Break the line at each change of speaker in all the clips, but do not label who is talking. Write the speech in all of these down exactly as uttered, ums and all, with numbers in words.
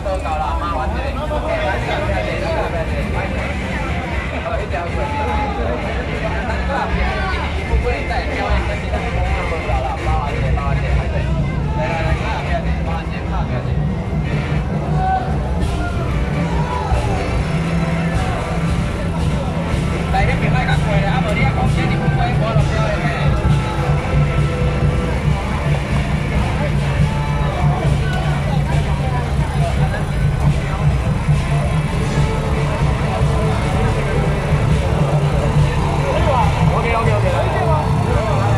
无够啦，麻烦一下。好，一条水。不过你再挑一个，其他的无够啦，八万几，八万几，对。来来来，看标题，八万几，看标题。来，你别卖咁贵啦，啊无你啊讲钱你不贵，我就标咧咩？ OK OK OK。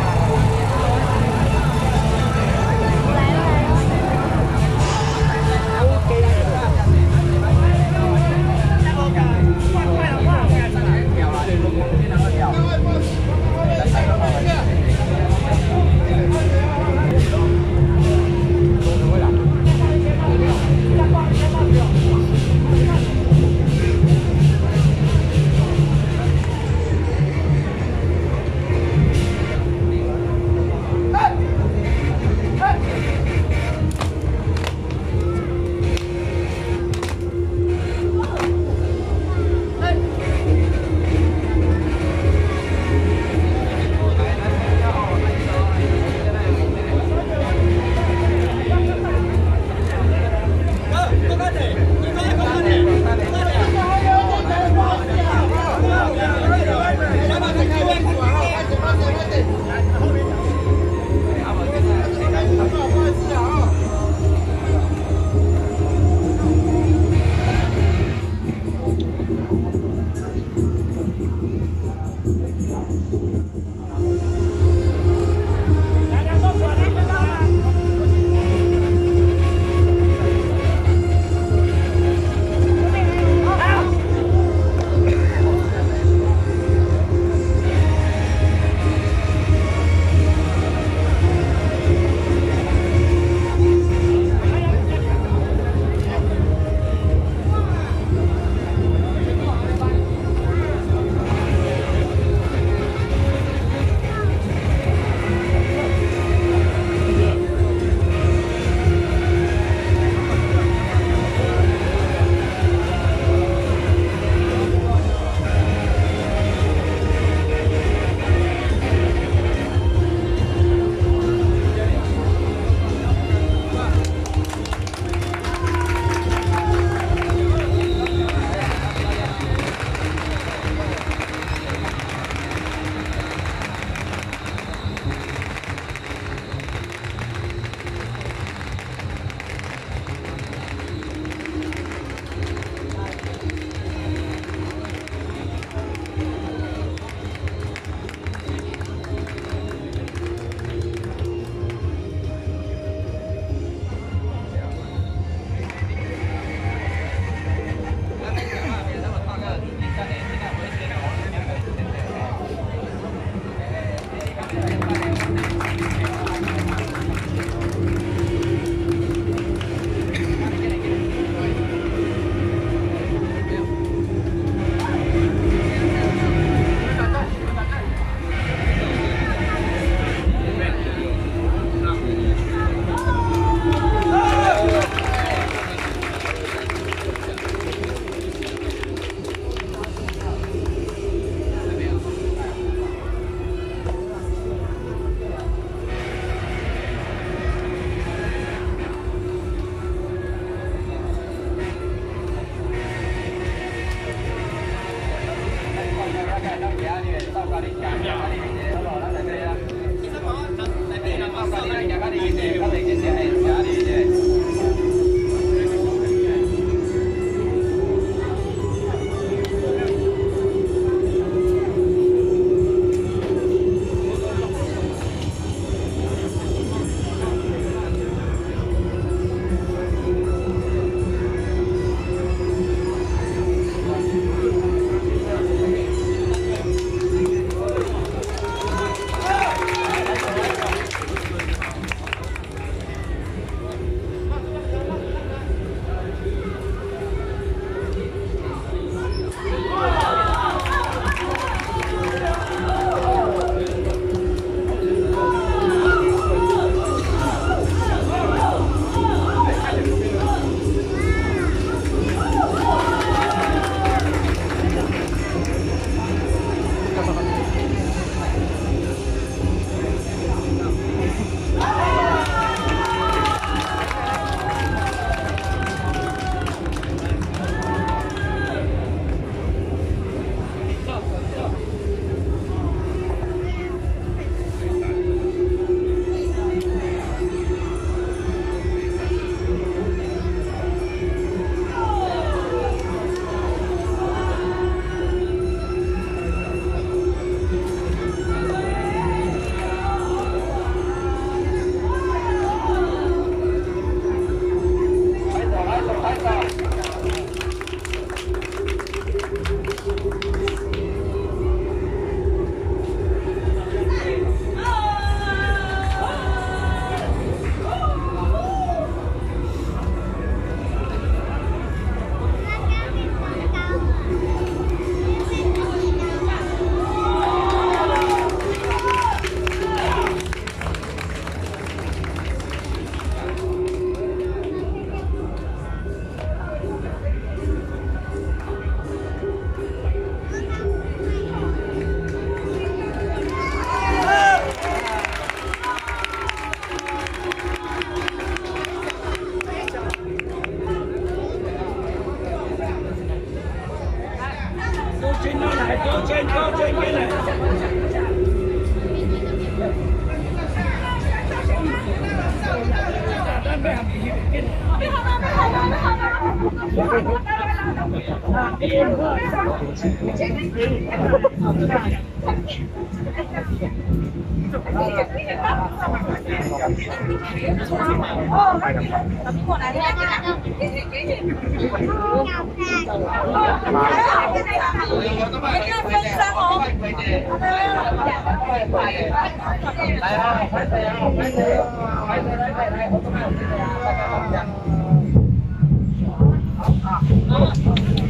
Hãy subscribe cho kênh Ghiền Mì Gõ để không bỏ lỡ những video hấp dẫn.